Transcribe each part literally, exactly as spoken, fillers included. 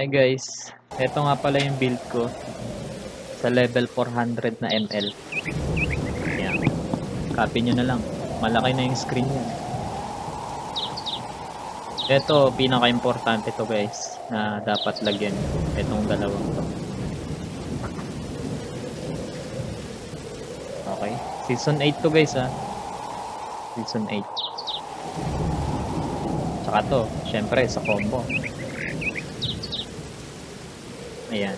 Hi guys, eto nga pala yung build ko sa level four hundred na M L. Ayan, copy nyo na lang, malaki na yung screen yan. Eto, pinaka-importante to guys na dapat lagyan, etong dalawang to. Okay, season eight to guys ha, season eight. Tsaka to, syempre sa combo. Ayan.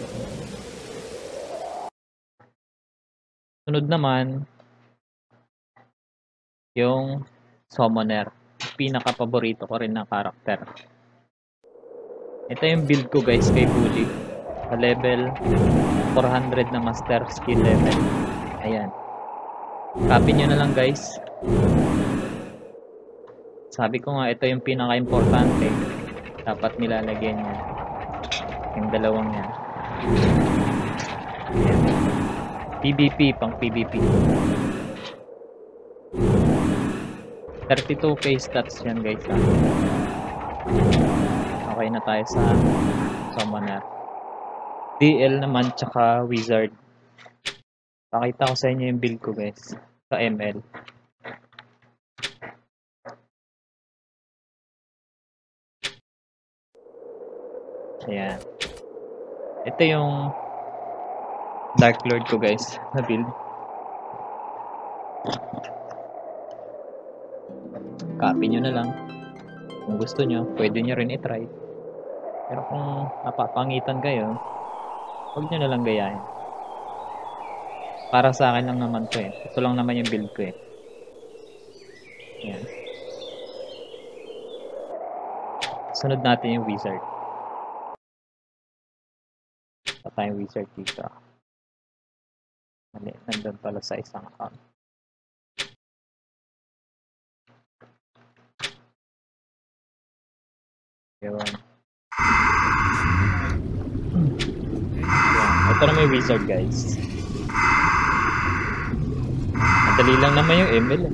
Sunod naman, yung Summoner. Pinaka-paborito ko rin na karakter. Ito yung build ko guys kay Bully. Sa level four hundred na master skill level. Ayan. Copy nyo na lang guys. Sabi ko nga, ito yung pinaka-importante. Dapat nilalagyan nyo. Yung dalawang yan. P V P, pang P V P. thirty-two K stats yan guys ha. Okay na tayo sa Summoner. D L naman tsaka Wizard. Pakita ko sa inyo yung build ko guys sa M L. Ayan. Ito yung Dark Lord ko guys na build. Copy nyo na lang. Kung gusto nyo, pwede nyo rin i-try. Pero kung napapangitan kayo, huwag nyo na lang gayahin. Para sa akin lang naman to eh. Ito lang naman yung build ko eh. Ayan. Sunod natin yung Wizard. Ito yung Wizard dito. Mali, nandun pala sa isang account. Yun. Yan. Ito na may Wizard guys. Madali lang naman yung M L eh.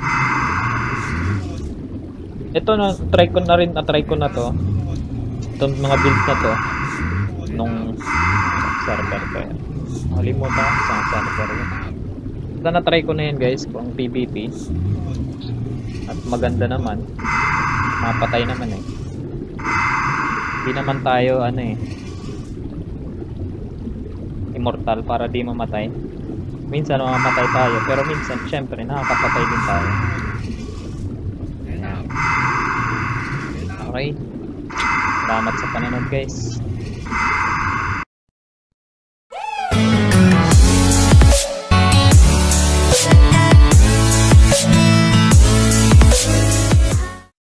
Ito na, try ko na rin, na-try ko na to. Itong mga build na to. Nung server ko yan. Nakalimutan ko sa server ko. Ito na-try ko na yan guys, kung P V P. At maganda naman. Mapatay naman eh. Hindi naman tayo ano eh immortal para di mamatay. Minsan mamamatay tayo, pero minsan syempre nakakapatay din tayo. Ayan. Okay, salamat sa panonood guys.